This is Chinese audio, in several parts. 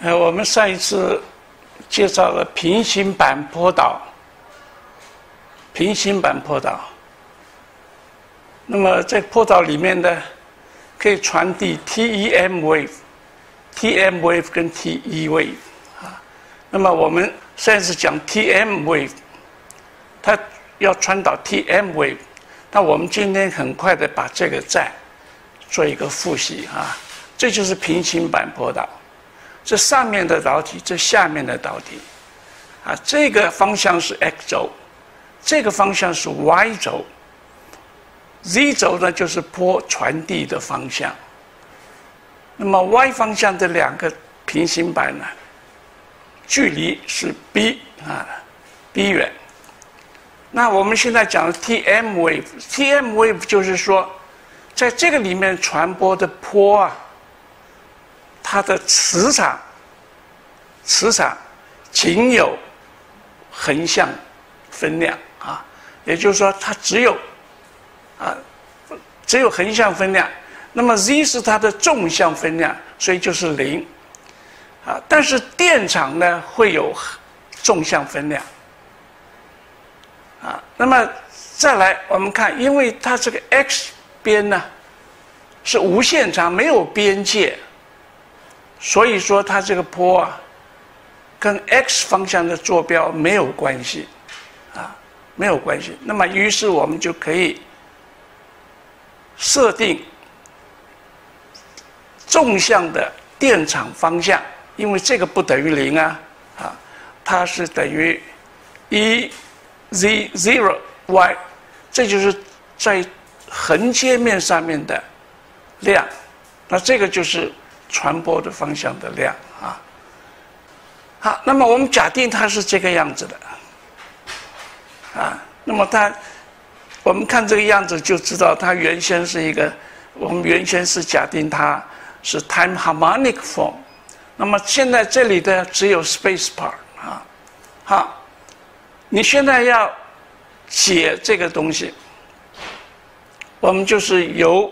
我们上一次介绍了平行板波导，那么在波导里面呢，可以传递 TEM wave、TM wave 跟 TE wave 啊。那么我们上一次讲 TM wave， 它要传导 TM wave， 那我们今天很快的把这个再做一个复习啊。这就是平行板波导。这上面的导体，这下面的导体，啊，这个方向是 x 轴，这个方向是 y 轴 ，z 轴呢就是波传递的方向。那么 y 方向的两个平行板呢，距离是 b 啊 ，b 远。那我们现在讲的 TM wave，TM wave 就是说，在这个里面传播的波啊。它的磁场仅有横向分量啊，也就是说它只有横向分量。那么 z 是它的纵向分量，所以就是0啊。但是电场呢会有纵向分量啊。那么再来我们看，因为它这个 x 边呢是无限长，没有边界。所以说，它这个波啊，跟 x 方向的坐标没有关系，啊，没有关系。那么，于是我们就可以设定纵向的电场方向，因为这个不等于0啊，啊，它是等于1z0y， 这就是在横截面上面的量，那这个就是传播的方向的量啊。好，那么我们假定它是这个样子的啊，那么我们看这个样子就知道，它原先是一个，我们原先是假定它是 time harmonic form， 那么现在这里的只有 space part 啊。好，你现在要解这个东西，我们就是由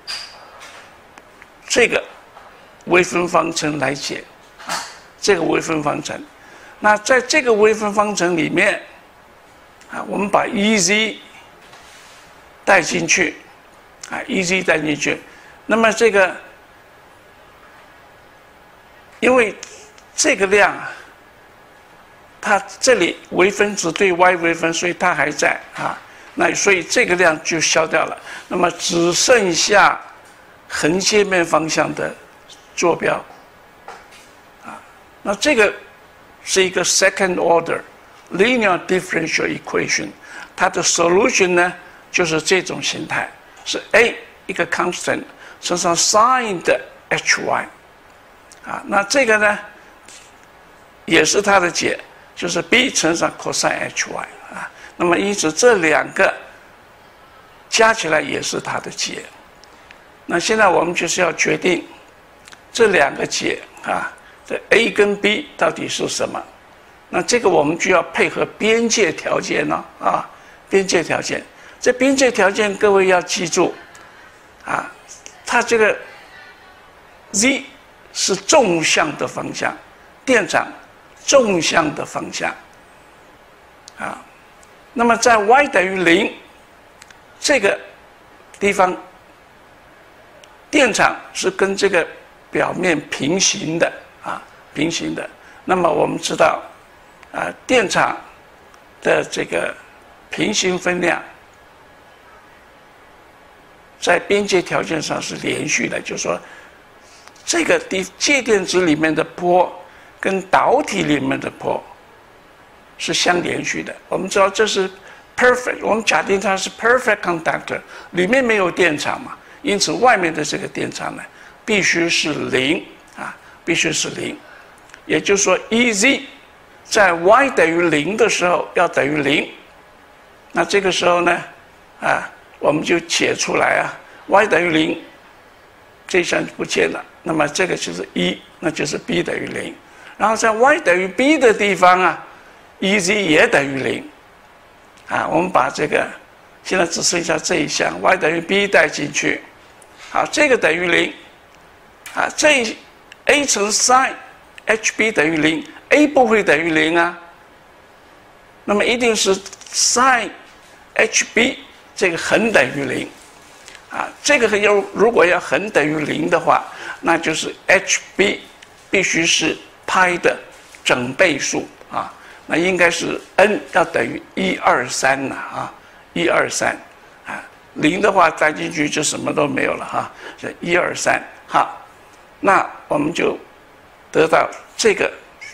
这个微分方程来解啊，这个微分方程。那在这个微分方程里面啊，我们把 EZ 带进去啊 ，EZ 带进去。那么这个，因为这个量啊，它这里微分只对 y 微分，所以它还在啊。那所以这个量就消掉了，那么只剩下横切面方向的坐标啊。那这个是一个 second order linear differential equation， 它的 solution 呢就是这种形态，是 a 一个 constant 乘上 sin 的 hy 啊。那这个呢也是它的解，就是 b 乘上 cosine hy 啊。那么因此这两个加起来也是它的解。那现在我们就是要决定这两个解啊，这 a 跟 b 到底是什么？那这个我们就要配合边界条件了啊，边界条件。这边界条件各位要记住啊，它这个 z 是纵向的方向，电场纵向的方向啊。那么在 y 等于0这个地方，电场是跟这个表面平行的啊，平行的。那么我们知道啊，电场的这个平行分量在边界条件上是连续的，就是说这个介电子里面的波跟导体里面的波是相连续的。我们知道这是 perfect， 我们假定它是 perfect conductor， 里面没有电场嘛，因此外面的这个电场呢必须是0啊，必须是0。也就是说 EZ 在 y 等于0的时候要等于0，那这个时候呢啊，我们就解出来啊 y 等于0，这一项就不见了，那么这个就是1，那就是 b 等于0。然后在 y 等于 b 的地方啊 EZ 也等于0啊，我们把这个现在只剩下这一项 y 等于 b 带进去，好，这个等于0啊，这 a 乘 sin HB 等于0，A 不会等于0啊。那么一定是 sin HB 这个恒等于0啊。这个如果要恒等于0的话，那就是 HB 必须是派的整倍数啊。那应该是 n 要等于123了啊，123啊，0的话加进去就什么都没有了哈，是123。好，那我们就得到这个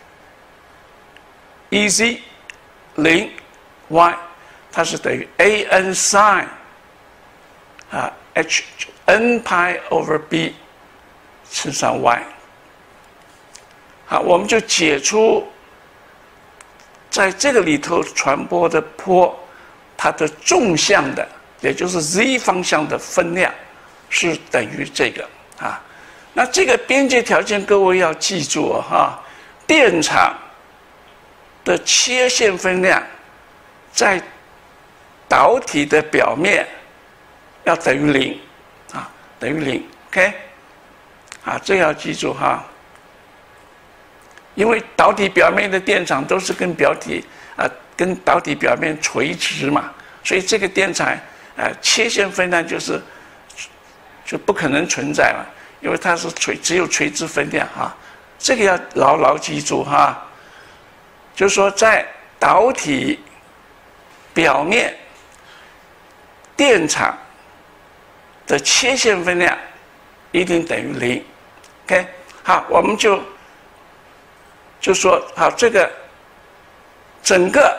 EZ 0 y， 它是等于 an sin 啊 h n pi over b 乘上 y。好，我们就解出在这个里头传播的波，它的纵向的，也就是 z 方向的分量是等于这个啊。那这个边界条件各位要记住哈，电场的切线分量在导体的表面要等于0啊，等于0 ，OK， 啊，这要记住哈。因为导体表面的电场都是跟跟导体表面垂直嘛，所以这个电场切线分量就不可能存在了，因为它是只有垂直分量哈，这个要牢牢记住哈。就是说，在导体表面电场的切线分量一定等于0 ，OK， 好，我们就说好，这个整个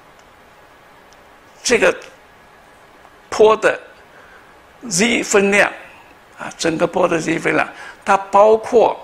这个波的 z 分量啊，整个波的 z 分量，它包括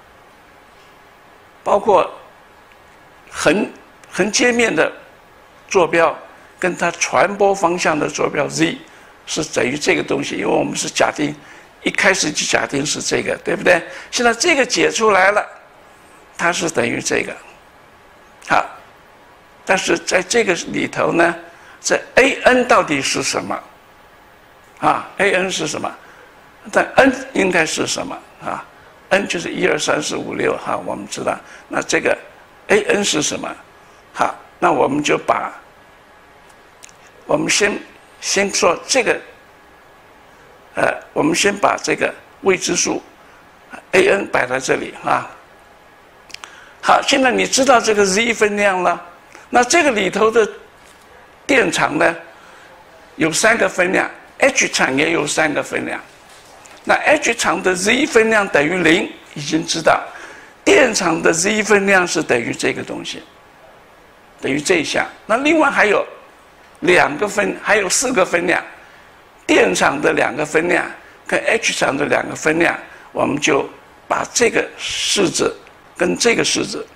横切面的坐标跟它传播方向的坐标 z 是等于这个东西，因为我们是假定一开始就假定是这个，对不对？现在这个解出来了。它是等于这个，好，但是在这个里头呢，这 an 到底是什么？啊 ，an 是什么？但 n 应该是什么啊 ？n 就是1、2、3、4、5、6哈，我们知道。那这个 an 是什么？好，那我们就我们先说这个，我们先把这个未知数 an 摆在这里啊。好，现在你知道这个 z 分量了，那这个里头的电场呢，有3个分量 ，H 场也有3个分量。那 H 场的 z 分量等于0，已经知道，电场的 z 分量是等于这个东西，等于这一项。那另外还有还有4个分量，电场的2个分量跟 H 场的2个分量，我们就把这个式子跟这个式子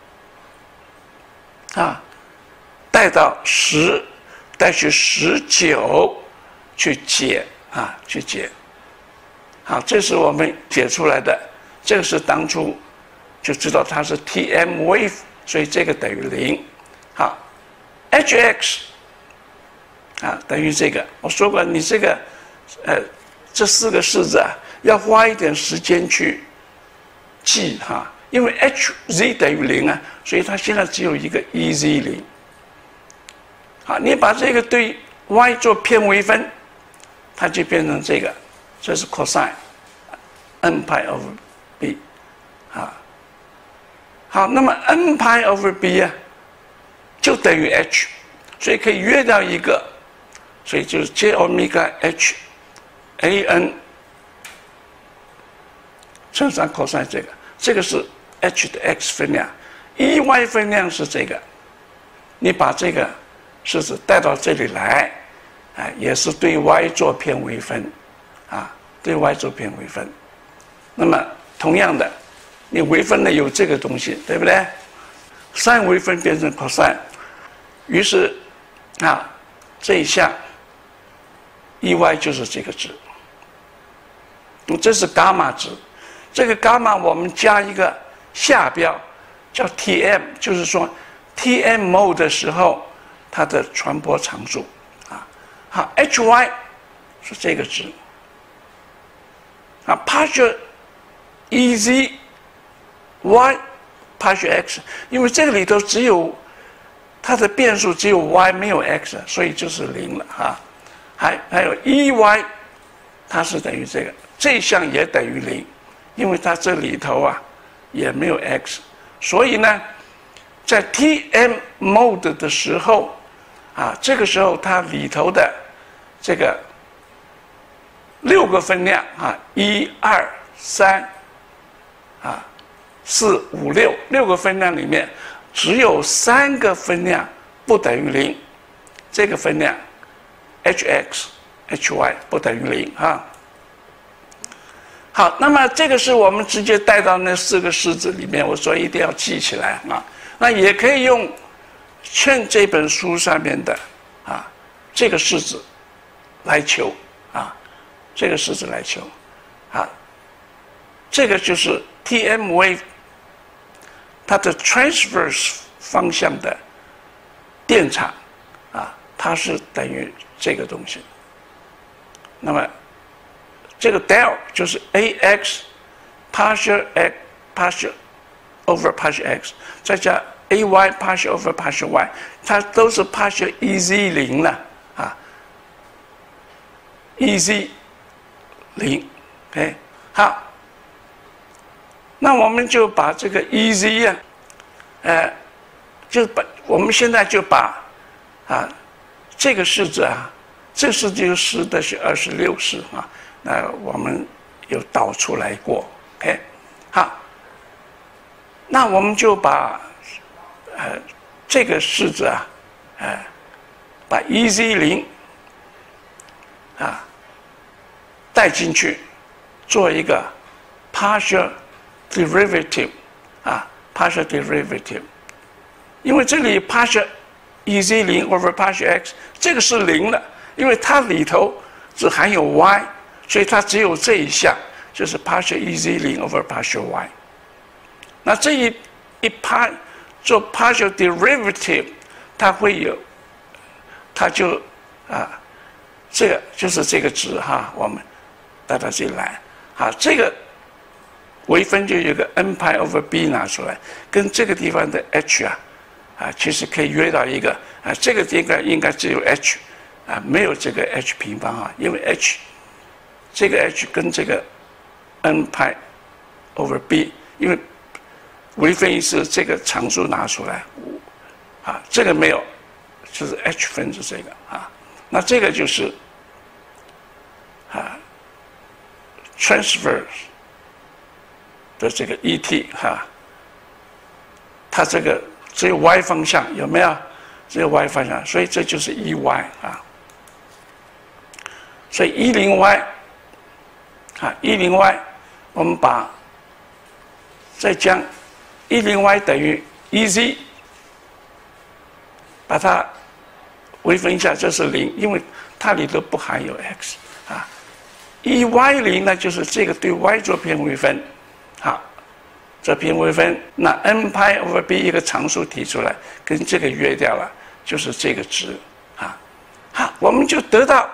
啊，带到带去19去解啊，去解。好，这是我们解出来的，这个是当初就知道它是 Tm wave， 所以这个等于0。好 ，Hx 啊等于这个，我说过你这个这4个式子啊，要花一点时间去记哈。因为 hz 等于0啊，所以它现在只有一个 EZ0。好，你把这个对 y 做偏微分，它就变成这个，这是 cosine n pi over b 啊。好，那么 n pi over b 啊，就等于 h， 所以可以约掉一个，所以就是 j omega h an 乘上 cosine 这个是 h 的 x 分量 ，y 分量是这个，你把这个式子带到这里来，也是对 y 做偏微分，啊，对 y 做偏微分。那么同样的，你微分呢有这个东西，对不对？sin 微分变成 cosine， 于是啊这一项 y 就是这个值，这是伽马值。这个伽马我们加一个下标叫 Tm， 就是说 Tm mode 的时候它的传播常数啊。好 ，Hy 是这个值啊 ，partial EZ y partial x， 因为这个里头只有它的变数只有 y 没有 x， 所以就是0了哈。还有 EY， 它是等于这个，这一项也等于0，因为它这里头啊也没有 x， 所以呢，在 TM mode 的时候啊，这个时候它里头的这个6个分量啊，1、2、3啊，4、5、6个分量里面，只有3个分量不等于0，这个分量 hx、hy 不等于0啊。好，那么这个是我们直接带到那4个式子里面，我说一定要记起来啊。那也可以用Chen这本书上面的啊这个式子来求啊，这个式子来求啊，这个就是 TM wave 它的 transverse 方向的电场啊，它是等于这个东西。那么这个 del 就是 ax partial x partial over partial x 再加 ay partial over partial y， 它都是 partial ez 0了啊 ，ez 0 ，OK， 好，那我们就把这个 ez 啊，我们现在就把啊这个式子啊，这式子就实的是26式啊。那我们有导出来过 ，OK， 好，那我们就把这个式子啊，把 ez 0啊带进去，做一个 partial derivative 啊 ，partial derivative， 因为这里 partial ez 0 over partial x 这个是0了，因为它里头只含有 y。所以它只有这一项，就是 partial ez 0 over partial y。那这一 part 做 partial derivative， 它会有，它就啊，这个就是这个值哈，我们带到这里来，好，这个微分就有个 n pi over b 拿出来，跟这个地方的 h 啊，其实可以约到一个啊，这个应该只有 h 啊，没有这个 h 平方啊，因为 h。这个 h 跟这个 n pi over b， 因为微分意思这个常数拿出来啊，这个没有，就是 h 分之这个啊，那这个就是啊 transverse 的这个 et 哈，它这个只有 y 方向有没有？只有 y 方向，所以这就是 EY 啊，所以10y。啊，10y， 我们再将10y等于 ez， 把它微分一下，这是0，因为它里头不含有 x 啊。EY 0呢，就是这个对 y 做偏微分，好，这偏微分，那 n pi over b 一个常数提出来，跟这个约掉了，就是这个值啊。好，我们就得到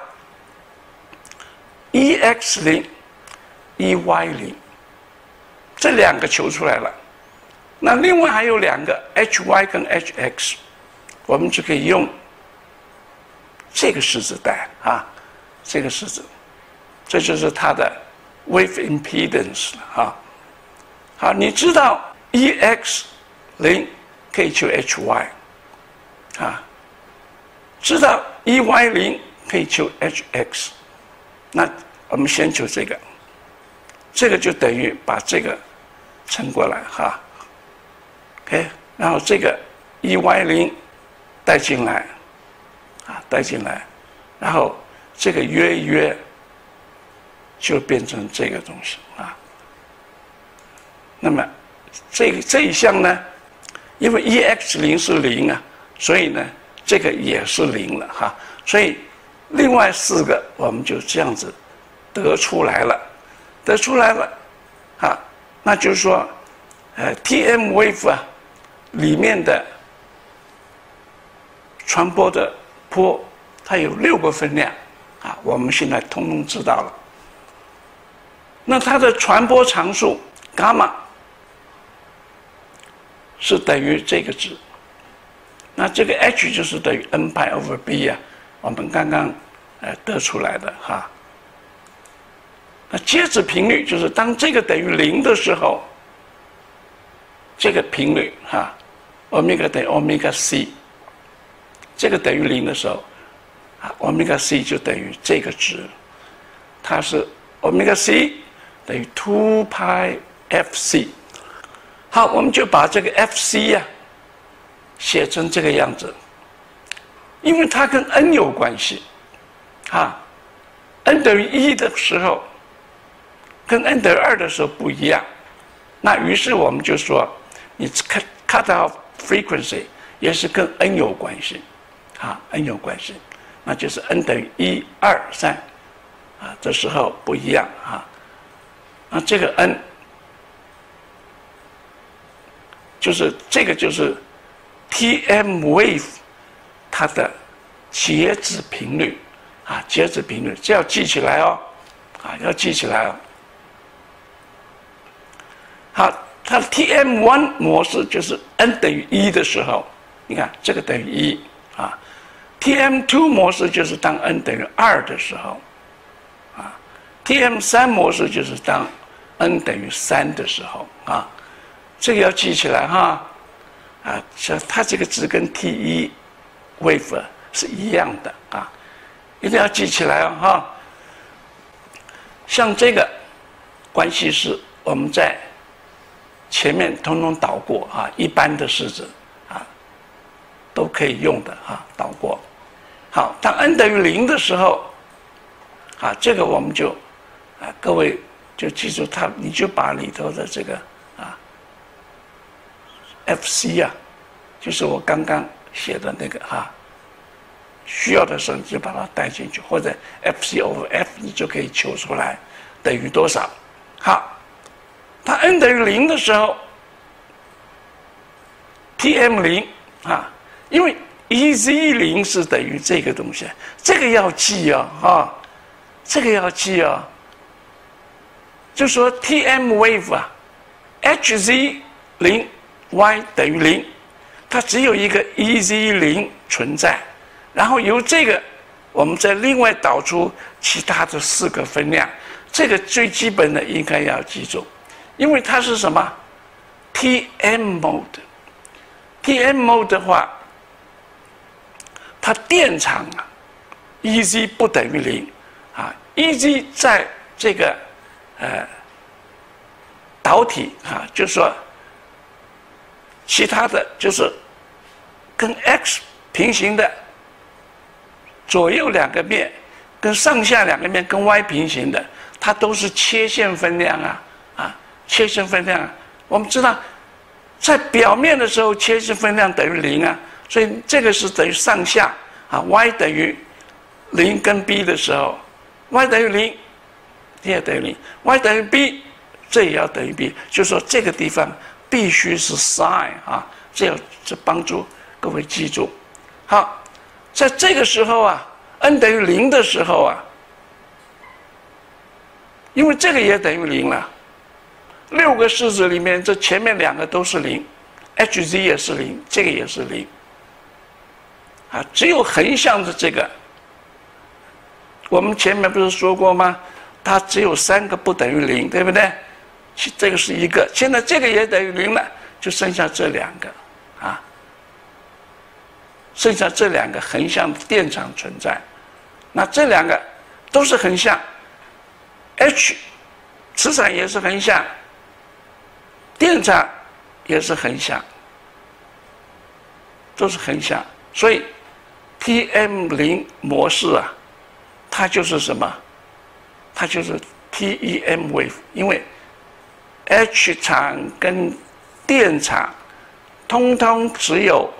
ex 0。EY 0，这2个求出来了，那另外还有2个 hy 跟 hx， 我们就可以用这个式子带啊，这个式子，这就是它的 wave impedance 了啊。好，你知道 ex 0可以求 hy 啊，知道 EY 0可以求 hx， 那我们先求这个。这个就等于把这个乘过来哈 ，OK， 然后这个 EY 0带进来，啊，带进来，然后这个约一约，就变成这个东西啊。那么这一项呢，因为 ex 0是0啊，所以呢这个也是0了哈，所以另外4个我们就这样子得出来了。啊，那就是说，TM wave 啊，里面的传播的波，它有6个分量啊，我们现在通通知道了。那它的传播常数伽马是等于这个值，那这个 h 就是等于 n π over b 啊，我们刚刚得出来的哈。那介质频率就是当这个等于0的时候，这个频率哈，欧米伽等于欧米伽 c， 这个等于0的时候，欧米伽 c 就等于这个值，它是欧米伽 c 等于2 π fc。好，我们就把这个 fc 呀写成这个样子，因为它跟 n 有关系，n 等于1的时候，跟 n 等于2的时候不一样。那于是我们就说，你 cut off frequency 也是跟 n 有关系，n 有关系，那就是 n 等于1、2、3，这时候不一样那这个 n 就是这个就是 Tm wave 它的截止频率截止频率，这要记起来哦，要记起来哦。好，它的 Tm1 模式就是 n 等于1的时候，你看这个等于1Tm2 模式就是当 n 等于2的时候Tm3 模式就是当 n 等于3的时候这个要记起来它这个值跟 T1 wave 是一样的一定要记起来像这个关系式，我们在前面通通导过一般的式子都可以用的导过。好，当 n 等于0的时候这个我们就各位就记住它，你就把里头的这个fc 就是我刚刚写的那个需要的时候你就把它带进去，或者 fc over f 你就可以求出来等于多少。好，它 n 等于0的时候 Tm0 因为 EZ0 是等于这个东西，这个要记这个要记就说 Tm wave HZ0 y 等于0，它只有一个 EZ0 存在，然后由这个我们再另外导出其他的4个分量，这个最基本的应该要记住，因为它是什么 Tm mode。Tm mode 的话，它电场EZ 不等于0EZ 在这个导体就是说其他的就是跟 x 平行的左右2个面跟上下2个面跟 y 平行的，它都是切线分量切线分量我们知道在表面的时候切线分量等于0所以这个是等于上下y 等于0跟 b 的时候 y 等于0，这也等于0 y 等于 b， 这也要等于 b， 就是说这个地方必须是 sin 这帮助各位记住。好，在这个时候n 等于0的时候因为这个也等于0了，6个式子里面这前面2个都是0 ，HZ 也是0，这个也是0只有横向的这个，我们前面不是说过吗？它只有3个不等于0，对不对？这个是1个，现在这个也等于0了，就剩下这2个剩下这2个横向的电场存在。那这2个都是横向 ，H 磁场也是横向，电场也是横向，都是横向，所以 Tm0 模式它就是什么？它就是 TEM wave， 因为 H 场跟电场通通只有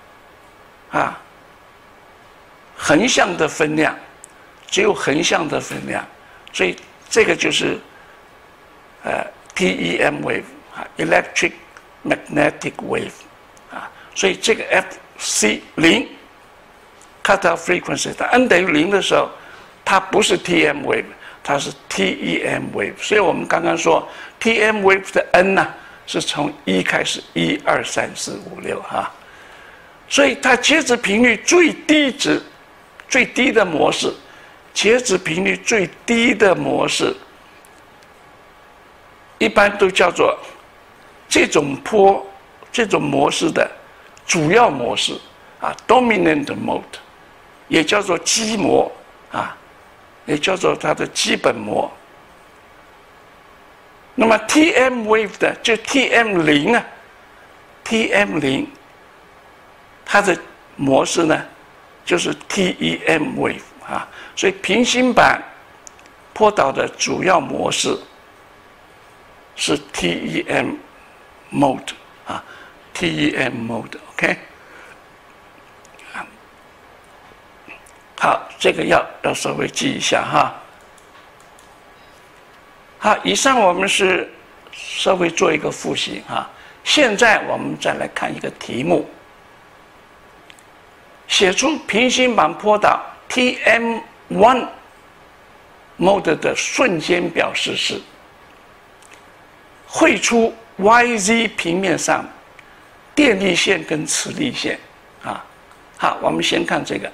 横向的分量，只有横向的分量，所以这个就是TEM wave electric magnetic wave 所以这个 FC0 cut off frequency 它 n 等于0的时候，它不是 TM wave， 它是 TEM wave。所以我们刚刚说 TM wave 的 n 是从1开始，1、2、3、4、5、6哈，所以它截止频率最低值、最低的模式，截止频率最低的模式，一般都叫做这种模式的主要模式啊 ，dominant mode， 也叫做基模啊，也叫做它的基本模。那么 TM wave 的就 TM0啊 ，TM0， 它的模式呢就是 TEM wave 啊，所以平行板波导的主要模式是 TEM mode 啊 ，TEM mode，OK， 好，这个要稍微记一下哈。好，以上我们是稍微做一个复习啊。现在我们再来看一个题目，写出平行板波导 TM1 mode 的瞬间表示式，绘出 YZ 平面上电力线跟磁力线啊。好，我们先看这个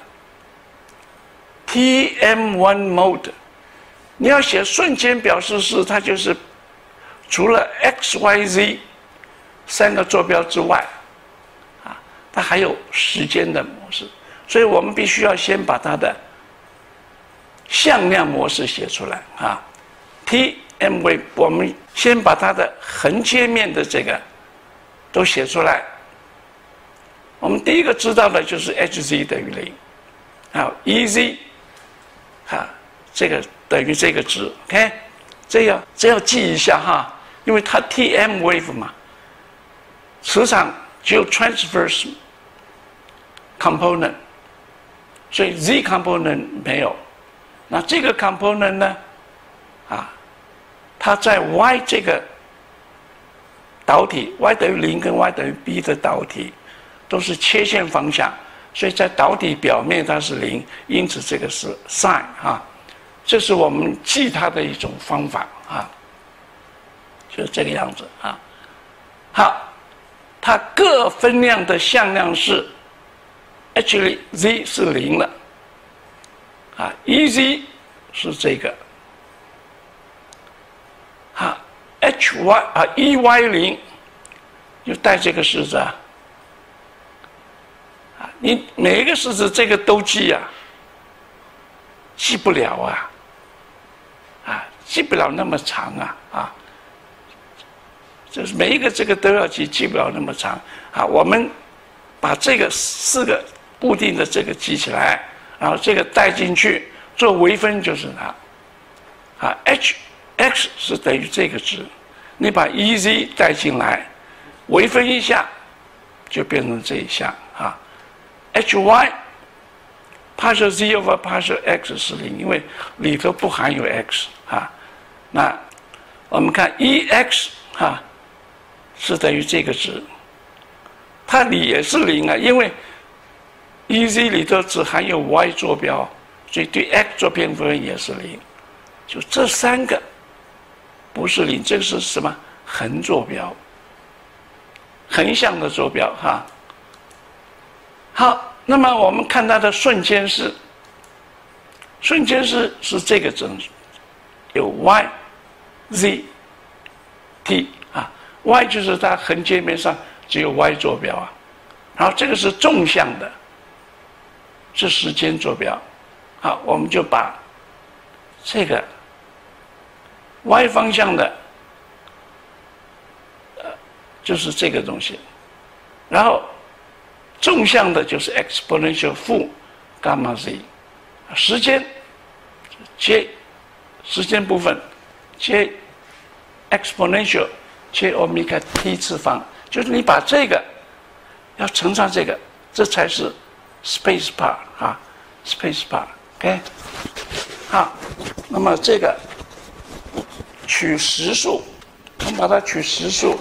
TM1 mode。你要写瞬间表示式，它就是除了 XYZ 3个坐标之外，啊，它还有时间的模式，所以我们必须要先把它的向量模式写出来啊。TM wave 我们先把它的横切面的这个都写出来。我们第一个知道的就是 HZ 等于0，还有 EZ 啊，这个等于这个值 ，OK， 这要记一下哈，因为它 TM wave 嘛，磁场只有 transverse component， 所以 Z component 没有。那这个 component 呢，啊，它在 Y 这个导体 Y 等于0跟 Y 等于 B 的导体都是切线方向，所以在导体表面它是0，因此这个是 sin 啊。这是我们记它的一种方法啊，就是这个样子啊。好，它各分量的向量是 ，actually Z 是0了，啊 ，EZ 是这个，好 ，HY 啊 EY0 就带这个式子啊，啊，你每一个式子这个都记啊，记不了啊。记不了那么长啊，就是每一个这个都要记不了那么长啊。我们把这个4个固定的这个记起来，然后这个带进去做微分就是它，啊 ，HX 是等于这个值，你把 EZ 带进来，微分一下就变成这一项啊 ，HY partial Z over partial X 是0，因为里头不含有 X 啊。那我们看 EX 哈，是等于这个值，它里也是0啊，因为 EZ 里头只含有 Y 坐标，所以对 X 做偏分也是0，就这3个不是0，这个是什么？横坐标，横向的坐标哈。好，那么我们看它的瞬间式，瞬间式是这个值，有 Y、Z、T 啊 ，Y 就是它横截面上只有 Y 坐标啊，然后这个是纵向的，是时间坐标，好，我们就把这个 Y 方向的，就是这个东西，然后纵向的就是 exponential 负 gamma z， 时间接时间部分接 exponential 接 omega t 次方，就是你把这个要乘上这个，这才是 space bar 啊 ，space bar，OK， 好，那么这个取实数，我们把它取实数，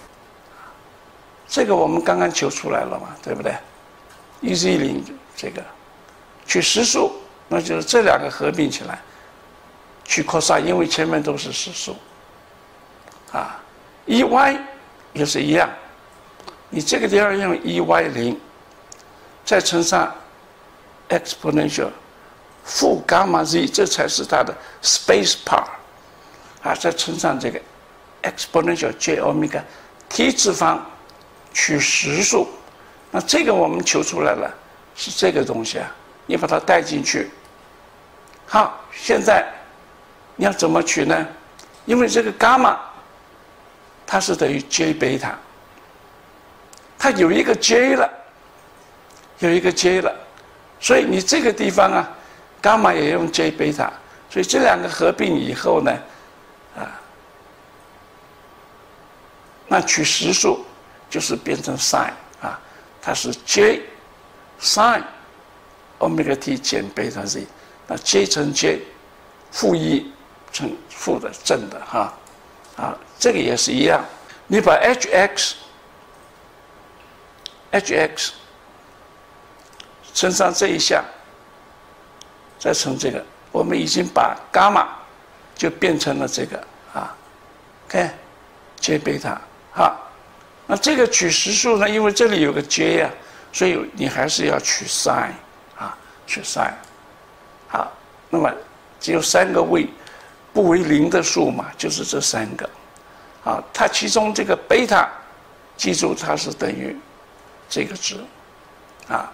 这个我们刚刚求出来了嘛，对不对 ？EZ0 这个取实数，那就是这两个合并起来。取 cos， 因为前面都是实数，啊 ，EY 也是一样，你这个地方用 EY0，再乘上 exponential 负伽马 z， 这才是它的 space part 啊，再乘上这个 exponential j omega t 次方取实数，那这个我们求出来了，是这个东西啊，你把它带进去。好，现在你要怎么取呢？因为这个伽马它是等于 j 贝塔，它有一个 j 了，有一个 j 了，所以你这个地方啊，伽马也用 j 贝塔，所以这两个合并以后呢，那取实数就是变成 sin 啊，它是 j sin omega t 减贝塔 z， 那 j 乘 j 负1乘负的正的哈，啊，这个也是一样，你把 hx 乘上这一项，再乘这个，我们已经把伽马就变成了这个啊 ，OK， j 贝塔。好，那这个取实数呢？因为这里有个 j 啊，所以你还是要取 sin 啊，取 sin。好，那么只有3个不为0的数嘛，就是这3个。啊，它其中这个贝塔，记住它是等于这个值啊。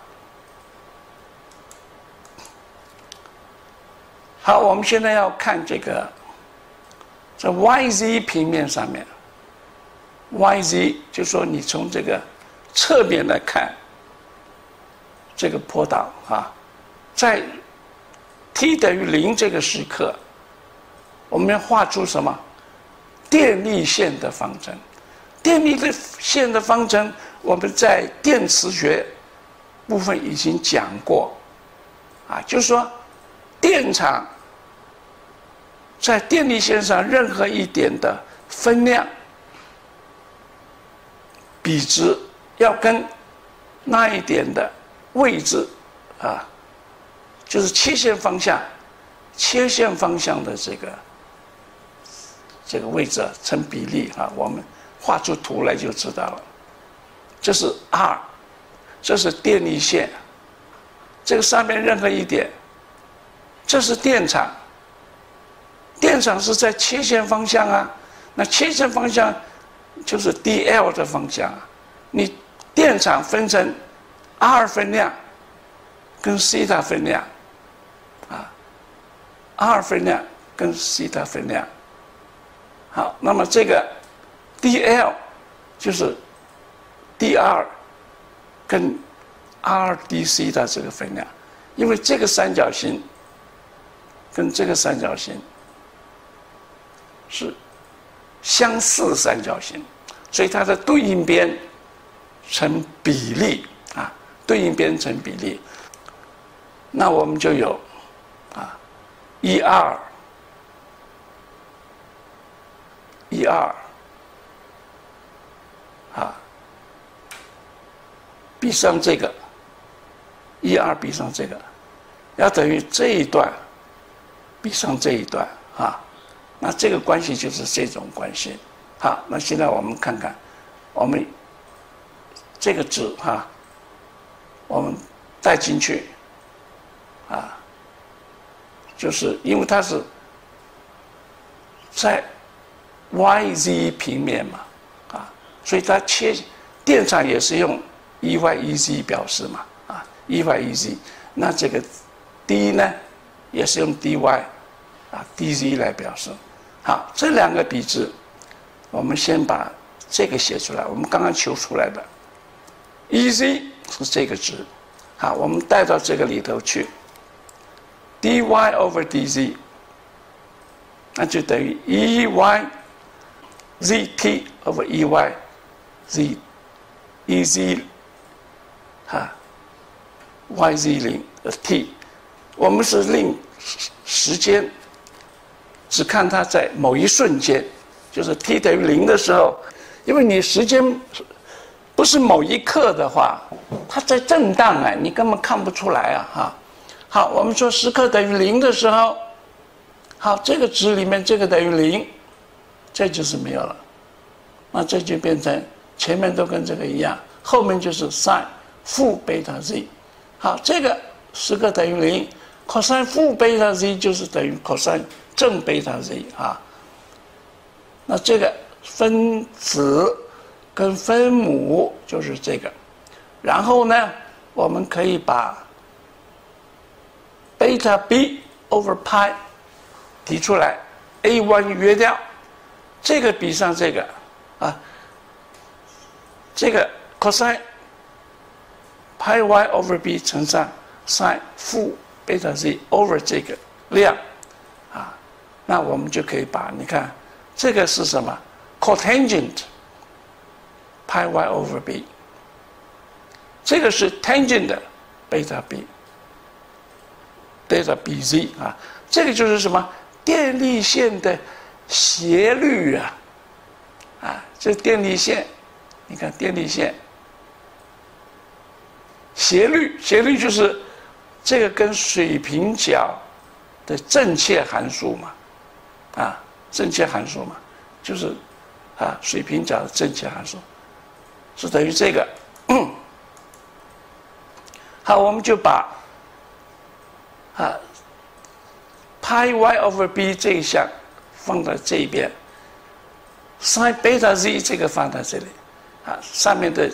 好，我们现在要看这个在 YZ 平面上面。YZ 就说你从这个侧面来看这个坡道啊，在 t 等于0这个时刻，我们要画出什么？电力线的方程。电力线的方程，我们在电磁学部分已经讲过啊，就是说电场在电力线上任何一点的分量比值要跟那一点的位置啊，就是切线方向的这个位置成比例啊，我们画出图来就知道了。这是 R， 这是电力线，这个上面任何一点，这是电场。电场是在切线方向啊，那切线方向就是 dl 的方向啊，你电场分成 R 分量跟西塔分量啊 ，R 分量跟西塔分量。好，那么这个 dl 就是 dr 跟 r d 西塔这个分量，因为这个三角形跟这个三角形是相似三角形，所以它的对应边成比例啊，对应边成比例，那我们就有啊，1r 啊，比上这个1r比上这个，要等于这一段比上这一段啊。那这个关系就是这种关系。好，那现在我们看看，我们这个值哈，我们带进去啊，就是因为它是在 YZ 平面嘛啊，所以它切电场也是用 EY-EZ 表示嘛啊 ，EY-EZ， 那这个 D 呢也是用 DY 啊 DZ 来表示。好，这两个比值，我们先把这个写出来。我们刚刚求出来的 EZ 是这个值，好，我们带到这个里头去 ，dy over dz， 那就等于 EY ZT over EY Z EZ 哈 YZ0 的 t， 我们是令时间。只看它在某一瞬间，就是 t 等于0的时候，因为你时间不是某一刻的话，它在震荡啊，你根本看不出来啊哈。好，我们说时刻等于0的时候，好，这个值里面这个等于0，这就是没有了那这就变成前面都跟这个一样，后面就是 sin 负贝塔 z。好，这个时刻等于0 ，cos 负贝塔 z 就是等于 cos 正贝塔 z 啊。那这个分子跟分母就是这个，然后呢，我们可以把贝塔 b over 派提出来 ，a1 约掉，这个比上这个啊，这个 cos 派 y over b 乘上 sin 负贝塔 z over 这个量啊，那我们就可以把你看这个是什么 cotangent pi y over b， 这个是 tangent 的贝塔 b。delta bz 啊，这个就是什么电力线的斜率啊，啊，这电力线，你看电力线斜率就是这个跟水平角的正切函数嘛，啊，正切函数嘛，就是啊水平角的正切函数是等于这个，好，我们就把啊 pi y over b 这一项放在这一边 ，sin 贝塔 z 这个放在这里，啊，上面的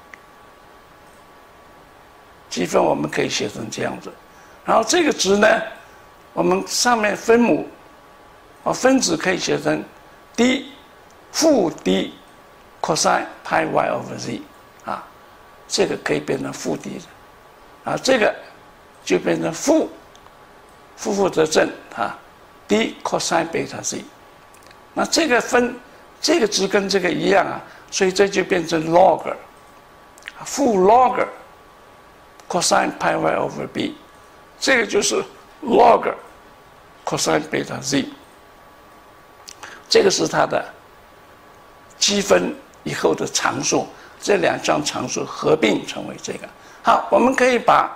积分我们可以写成这样子，然后这个值呢，我们上面分母啊分子可以写成 d 负 d cos pi y over z 啊，这个可以变成负 d 的，啊，这个就变成负则正啊 d cos 贝塔 z， 那这个这个值跟这个一样啊，所以这就变成 log 负 log cos pi y over b， 这个就是 log cos 贝塔 z， 这个是它的积分以后的常数，这两项常数合并成为这个。好，我们可以把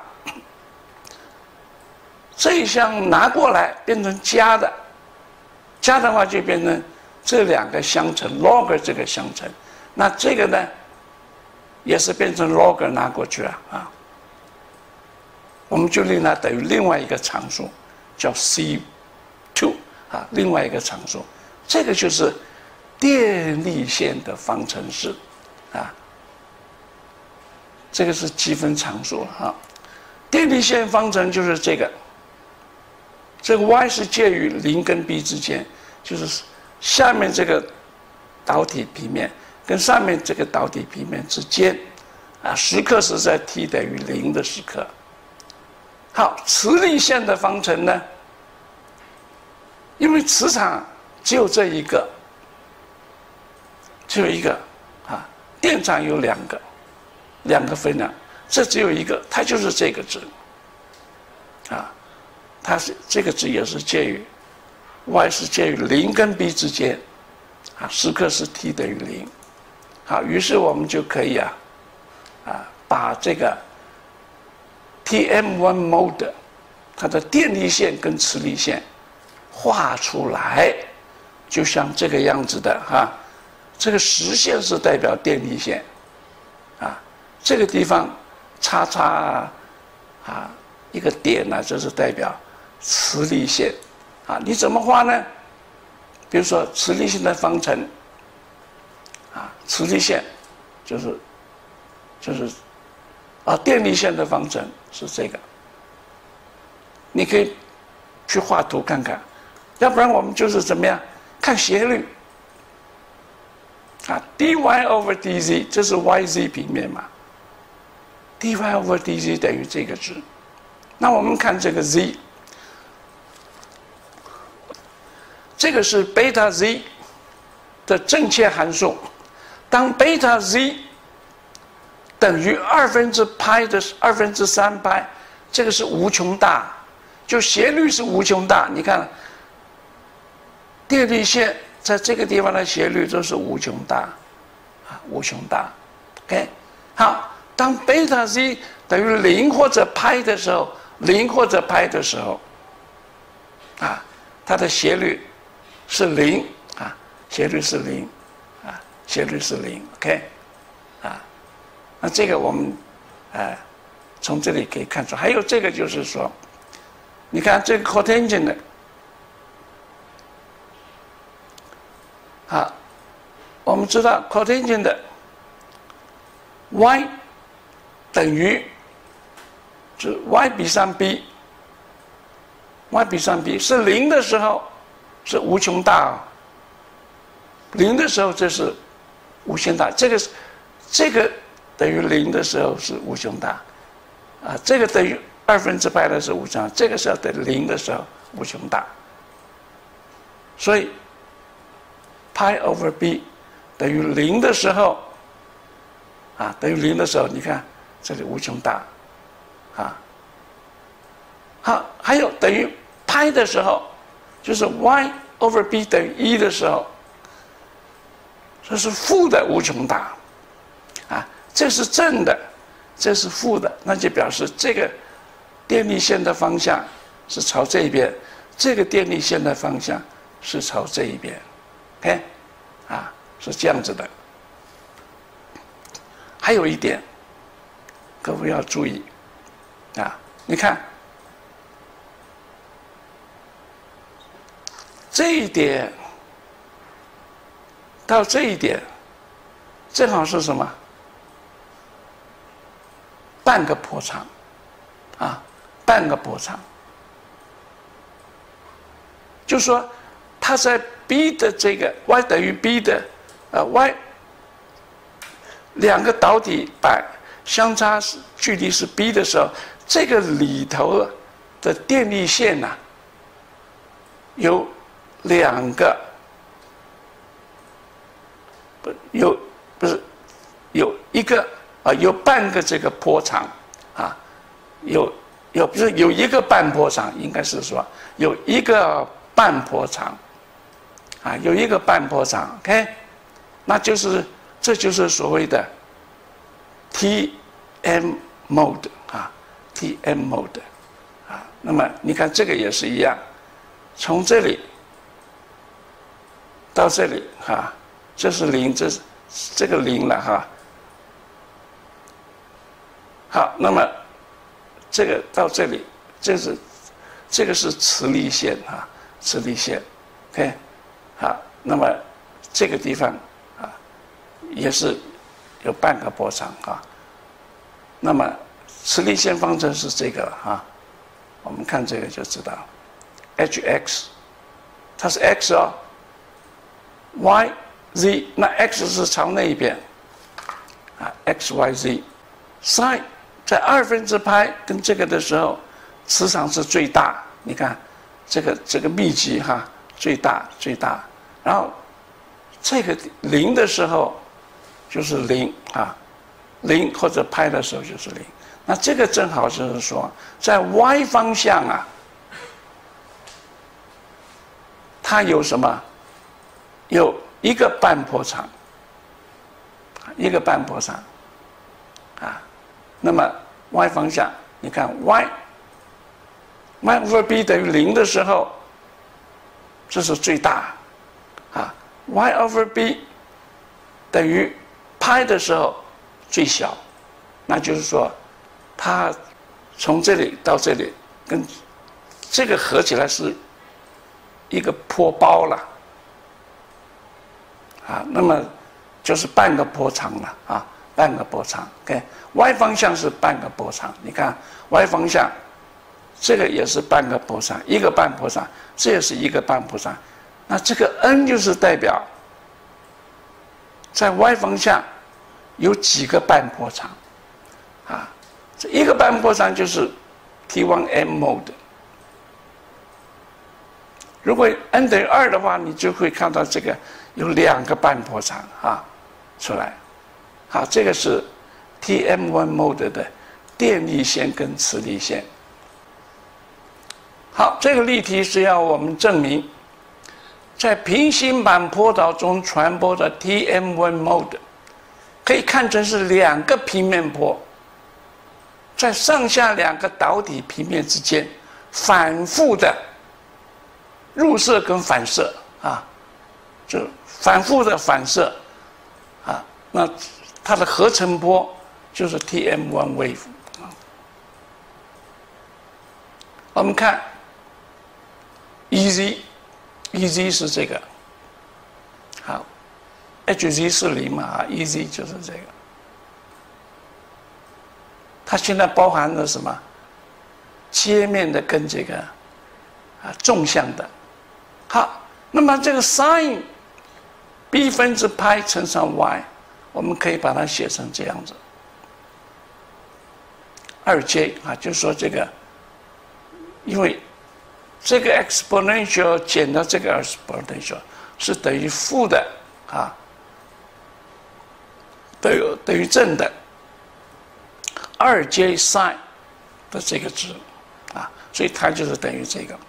这一项拿过来变成加的，加的话就变成这两个相乘 log 这个相乘，那这个呢也是变成 log 拿过去了啊，我们就令它等于另外一个常数叫 c2 啊，另外一个常数，这个就是电力线的方程式啊，这个是积分常数啊，电力线方程就是这个。这个 y 是介于0跟 b 之间，就是下面这个导体平面跟上面这个导体平面之间，啊，时刻是在 t 等于0的时刻。好，磁力线的方程呢，因为磁场只有这一个，只有一个啊，电场有两个分量，这只有一个，它就是这个值，啊。它是这个值也是介于 y 是介于0跟 b 之间，啊，时刻是 t 等于0，好，于是我们就可以把这个 Tm1 mode 它的电力线跟磁力线画出来，就像这个样子的哈，这个实线是代表电力线，啊，这个地方叉叉啊一个点呢，就是代表磁力线，啊，你怎么画呢？比如说磁力线的方程，啊，磁力线就是电力线的方程是这个，你可以去画图看看，要不然我们就是怎么样看斜率，啊 ，dy over dz 这是 yz 平面嘛 ，dy over dz 等于这个值，那我们看这个 z。这个是贝塔 z 的正切函数，当贝塔 z 等于2/π的3/π，这个是无穷大，就斜率是无穷大。你看，电力线在这个地方的斜率都是无穷大，啊，无穷大。OK， 好，当贝塔 z 等于0或者π的时候，0或者π的时候，啊，它的斜率是0啊，斜率是0啊， 斜率是0 ，OK， 啊，那这个我们从这里可以看出，还有这个就是说，你看这个 cotangent 的，啊，我们知道 cotangent 的 y 等于就是 y 比上 b，y 比上 b 是0的时候是无穷大啊，0的时候这是无限大，这个等于0的时候是无穷大，啊，这个等于2/π的是无穷大，这个时候等于0的时候无穷大，所以 π/b 等于0的时候，啊，等于0的时候，你看这里无穷大，啊，好，还有等于π的时候，就是 y/b 等于1的时候，这是负的无穷大，啊，这是正的，这是负的，那就表示这个电力线的方向是朝这一边，这个电力线的方向是朝这一边 ，OK， 啊，是这样子的。还有一点，各位要注意，啊，你看这一点到这一点，正好是什么？半个波长，啊，半个波长，就说它在 b 的这个 y 等于 b 的y 两个导体板相差距离是 b 的时候，这个里头的电力线啊，有两个，有一个啊，有半个这个波长啊，有一个半波长，应该是说有一个半波长啊，有一个半波长 ，OK， 那就是这就是所谓的 Tm mode 啊 ，Tm mode 啊，那么你看这个也是一样，从这里到这里哈，这是0，这个0了哈。好，那么这个到这里，这个是磁力线啊，磁力线 ，OK， 好，那么这个地方啊也是有半个波长啊。那么磁力线方程是这个啊，我们看这个就知道 ，Hx， 它是 x 哦 ，y z， 那 x 是朝那一边啊 ，x y z，sin。在2/π跟这个的时候，磁场是最大。你看，这个密集哈，最大，然后这个0的时候就是0啊，0或者π的时候就是0。那这个正好就是说，在 y 方向啊，它有什么？有一个半波长，一个半波长啊。那么 y 方向，你看 y/b 等于0的时候，这是最大啊 ；y/b 等于π的时候最小，那就是说，它从这里到这里，跟这个合起来是一个波包了啊，那么就是半个波长了啊。半个波长 ，OK，y 方向是半个波长。你看 y 方向，这个也是半个波长，一个半波长，这也是一个半波长。那这个 n 就是代表在 y 方向有几个半波长啊？这一个半波长就是 T1m mode。如果 n 等于2的话，你就会看到这个有2个半波长啊出来。好，这个是 Tm1 mode 的电力线跟磁力线。好，这个例题是要我们证明，在平行板波导中传播的 Tm1 mode 可以看成是2个平面波，在上下2个导体平面之间反复的入射跟反射啊，就反复的反射。 那它的合成波就是 Tm1 wave 啊。我们看 EZ 是这个，好 ，Hz 是0嘛啊 ，EZ 就是这个。它现在包含了什么？切面的跟这个纵向的。好，那么这个 sin b 分之派乘上 y， 我们可以把它写成这样子，2j 啊，就是说这个，因为这个 exponential 减到这个 exponential 是等于负的啊，等于正的2j sin 的这个值啊，所以它就是等于这个。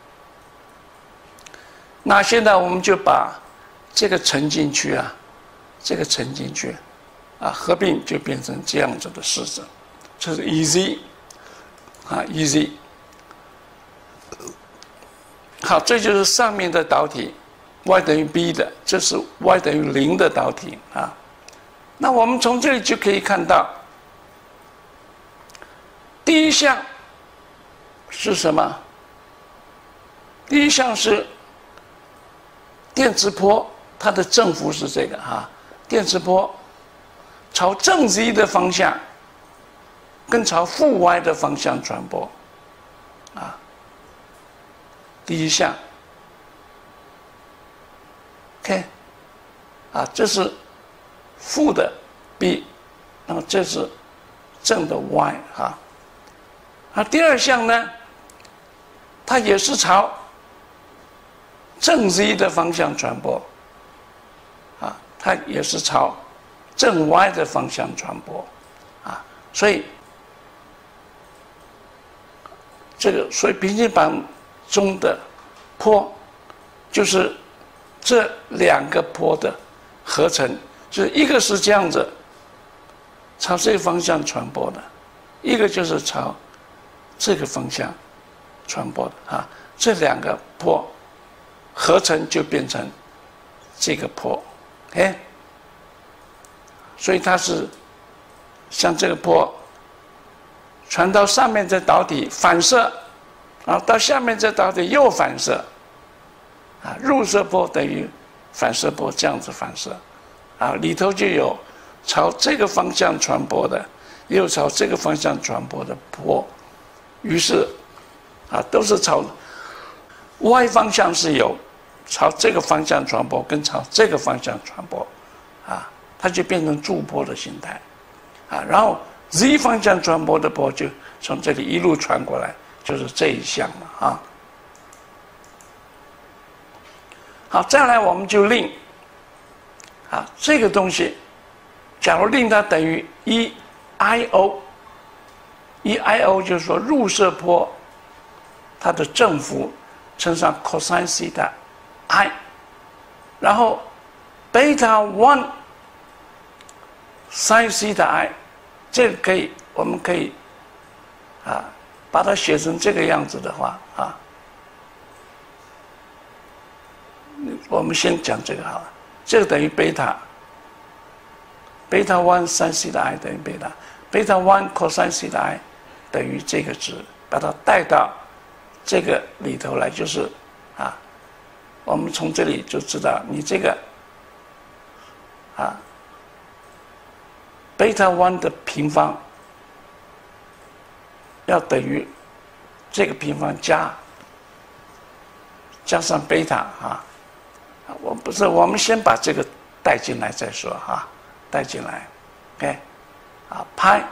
那现在我们就把这个乘进去啊，这个乘进去啊，合并就变成这样子的式子，这是 EZ 啊 EZ。好，这就是上面的导体 y 等于 b 的，这是 y 等于0的导体啊。那我们从这里就可以看到，第一项是什么？第一项是电磁波，它的正负是这个哈，电磁波朝正 z 的方向跟朝负 y 的方向传播啊。第一项 ，OK， 啊，这是负的 b， 那么这是正的 y 哈。啊，第二项呢，它也是朝正 z 的方向传播，啊，它也是朝正 y 的方向传播，啊，所以所以平行板中的波就是这两个波的合成，就是一个是这样子朝这个方向传播的，一个就是朝这个方向传播的啊，这两个波合成就变成这个波，哎，所以它是像这个波传到上面这导体反射，然后到下面这导体又反射，啊，入射波等于反射波，这样子反射，啊，里头就有朝这个方向传播的，也有朝这个方向传播的波，于是啊，都是朝 y 方向是有朝这个方向传播跟朝这个方向传播，啊，它就变成驻波的形态，啊，然后 z 方向传播的波就从这里一路传过来，就是这一项了啊。好，再来我们就令啊这个东西，假如令它等于1IO，1IO 就是说入射波它的正负乘上 cosine theta i， 然后 beta 1 sin theta i， 这个我们可以啊把它写成这个样子的话啊，我们先讲这个好了，这个等于贝塔 1 sin theta i 等于贝塔 1 cosine theta i 等于这个值，把它带到这个里头来，就是啊，我们从这里就知道你这个啊beta 1的平方要等于这个平方加上贝塔啊，我们先把这个带进来再说哈，带进来 ，OK， 啊派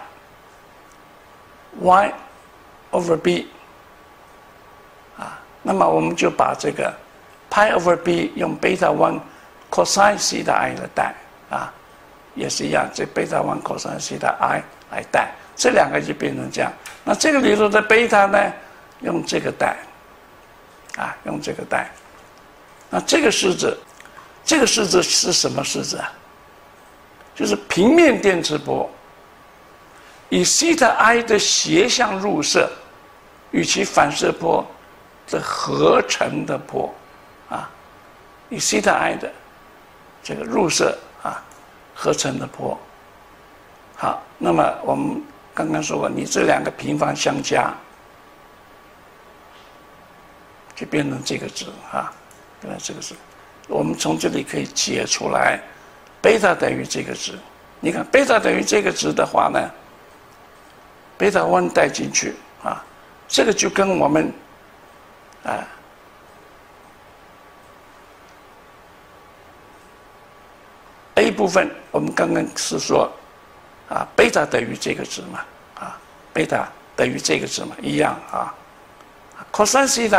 y over b 啊，那么我们就把这个 pi over b 用 beta 1 cosine theta i 来带啊，也是一样，这 beta 1 cosine theta i 来带，这两个就变成这样。那这个里头的贝塔呢，用这个带，啊，用这个带。那这个式子是什么式子啊？就是平面电磁波以西塔 i 的斜向入射与其反射波的合成的波，啊，以西塔 i 的这个入射啊合成的波。好，那么我们刚刚说过，你这两个平方相加，就变成这个值啊，变成这个值。我们从这里可以解出来，贝塔等于这个值。你看，贝塔等于这个值的话呢，贝塔1带进去啊，这个就跟我们A 部分，我们刚刚是说贝塔等于这个值嘛，贝塔等于这个值嘛，一样啊。cos θ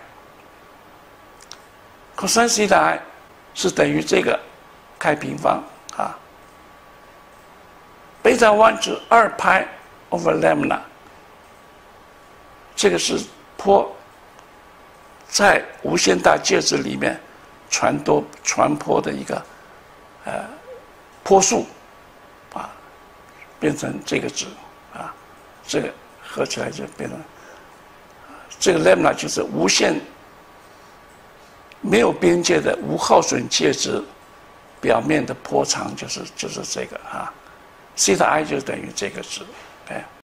i，cos θ i 是等于这个开平方啊。贝塔1是2π over lambda， 这个是波在无限大介质里面传播的一个波数啊，变成这个值啊，这个合起来就变成这个 lambda 就是无限没有边界的无耗损介质表面的波长，就是这个啊。θ i 就等于这个值，哎。